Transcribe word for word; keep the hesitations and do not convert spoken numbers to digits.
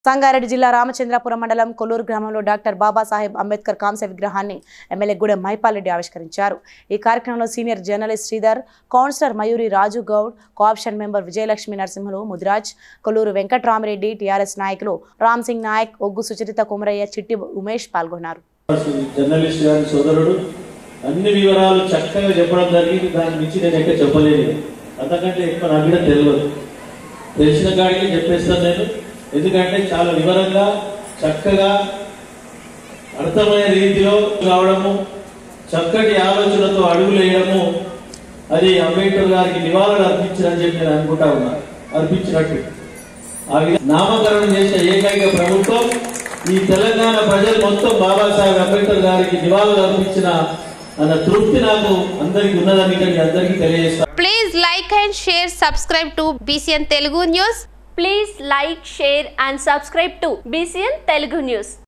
Sangareddy జిల్లా రామచంద్రపురం మండలం కొల్లూరు గ్రామంలో డాక్టర్ బాబాసాహెబ్ అంబేద్కర్ కాంస్య విగ్రహాన్ని ఎమ్మెల్యే గుడెం మహిపాల్ రెడ్డి ఆవిష్కరించారు. ఈ కార్యక్రమంలో senior journalist Sridhar, councillor Mayuri, Raju, Goud, cooption member Vijayalakshmi, Narasimhulu, Mudiraj, Kolluru Venkatarami Reddy, TRS నాయకులు రామ్ సింగ్ నాయక్, ఒగ్గు సుచరిత, కుమరయ్య, చిట్టి ఉమేష్ పాల్గొన్నారు. జర్నలిస్ట్ గారి సోదరుడు అన్ని వివరాలు చక్కగా చెప్పడం జరిగింది. దాని నుంచి నేను ఎక్కడ చెప్పలేదు, అంతకంటే ఎక్కువ నాకు కూడా తెలియదు. తెలిసిన కాడికి చెప్పేస్తాను నేను, ఎందుకంటే చాలా వివరంగా చక్కగా అర్థమయ్యే రీతిలో కావడము, చక్కటి ఆలోచనతో అడుగులు వేయడము, అది అంబేద్కర్ గారికి నివాళులు అర్పించారని చెప్పి నేను అనుకుంటా ఉన్నా. అర్పించినట్టు ఆ విధంగా నామకరణం చేసిన ఏకైక ప్రభుత్వం ఈ తెలంగాణ ప్రజలు మొత్తం బాబాసాహెబ్ అంబేద్కర్ గారికి నివాళులు అర్పించిన అన్న తృప్తి నాకు అందరికి ఉన్నదని మీ అందరికీ తెలియజేస్తాను. Please like and share, subscribe to BCN Telugu news. Please like, share and subscribe to B C N Telugu News.